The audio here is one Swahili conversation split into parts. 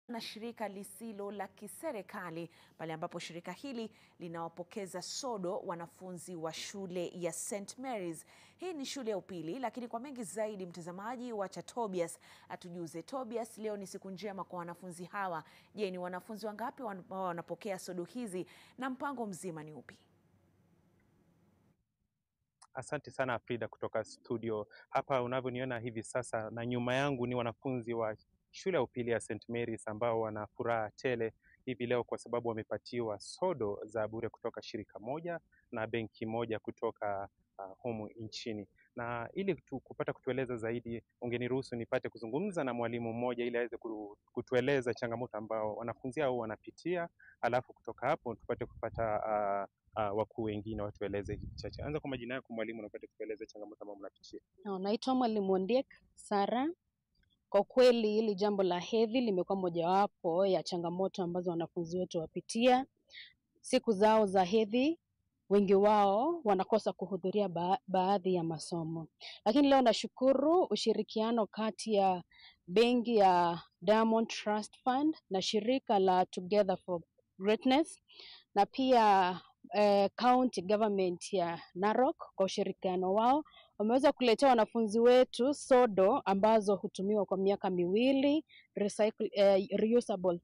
Na shirika lisilo la kiserikali pale ambapo shirika hili linawapokeza sodo wanafunzi wa shule ya St. Mary's. Hii ni shule ya upili, lakini kwa mengi zaidi mtazamaji, wacha Tobias atujuze. Tobias, leo ni siku njema kwa wanafunzi hawa. Je, ni wanafunzi wangapi wanapokea sodo hizi na mpango mzima ni upi? Asante sana Frida kutoka studio. Hapa unavyoniona hivi sasa na nyuma yangu ni wanafunzi wa shule ya upili ya St. Mary's ambao wana furaha tele hivi leo kwa sababu wamepatiwa sodo za bure kutoka shirika moja na benki moja kutoka humu nchini. Na ili kupata kutueleza zaidi, ungeniruhusu nipate kuzungumza na mwalimu mmoja ili aweze kutueleza changamoto ambao wanafunzi hao wanapitia, alafu kutoka hapo tupate kupata wakuu wengine watueleze hivi chache. Anza kwa majina yako mwalimu, unapata kueleza changamoto ambazo mnapitia. Naitwa mwalimu Ondiek Sara. Kwa kweli hili jambo la hedhi limekuwa mojawapo ya changamoto ambazo wanafunzi wetu wapitia. Siku zao za hedhi, wengi wao wanakosa kuhudhuria baadhi ya masomo. Lakini leo nashukuru ushirikiano kati ya benki ya Diamond Trust Fund na shirika la Together for Greatness na pia county government ya Narok kwa ushirikiano wao wameweza kuletea wanafunzi wetu sodo ambazo hutumiwa kwa miaka miwili, reusable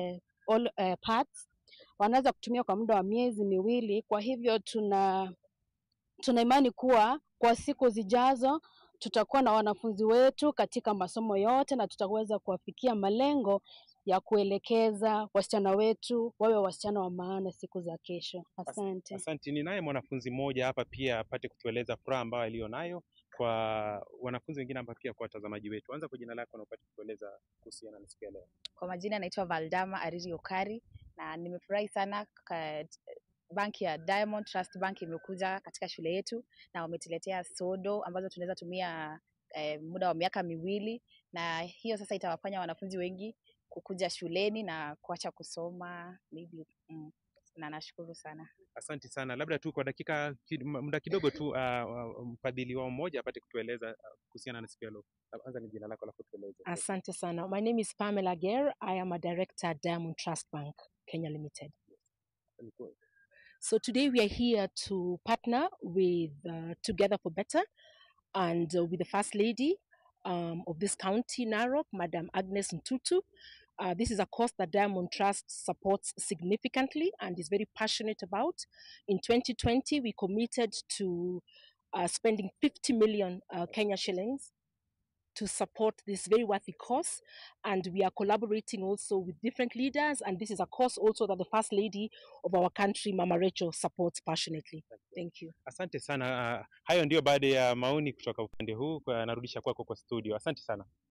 parts. Wanaweza kutumia kwa muda wa miezi miwili. Kwa hivyo tuna imani kuwa kwa siku zijazo tutakuwa na wanafunzi wetu katika masomo yote na tutaweza kuwafikia malengo ya kuelekeza wasichana wetu wawe wasichana wa maana siku za kesho. Asante. Asante. Ni naye mwanafunzi mmoja hapa pia apate kutueleza furaha ambayo alionayo kwa wanafunzi wengine ambao pia kwa watazamaji wetu. Anza kwa jina lako na upate kutueleza kuhusiana na siku ya leo. Kwa majina naitwa Valdama Ariri Okari na nimefurahi sana banki ya Diamond Trust Bank imekuja katika shule yetu na wametuletea sodo ambazo tunaweza tumia muda wa miaka miwili, na hiyo sasa itawafanya wanafunzi wengi kukuja shuleni na kuacha kusoma maybe. Na nashukuru sana. Asante sana. Labda tu kwa muda kidogo tu mfadhili wao mmoja apate kutueleza kuhusiana na siku ya leo. Anza ni jina lako alafu tueleze. Asante sana. My name is Pamela Ger. I am a director at Diamond Trust Bank, Kenya Limited. So today we are here to partner with Together for Better and with the First Lady of this county, Narok, Madam Agnes Ntutu. This is a cause that Diamond Trust supports significantly and is very passionate about. In 2020, we committed to spending 50 million Kenya shillings to support this very worthy cause, and we are collaborating also with different leaders, and this is a cause also that the First Lady of our country, Mama Rachel, supports passionately. Thank you. Asante sana. Hayo ndio baada ya maoni kutoka upande huu, narudisha kwako kwa studio. Asante sana.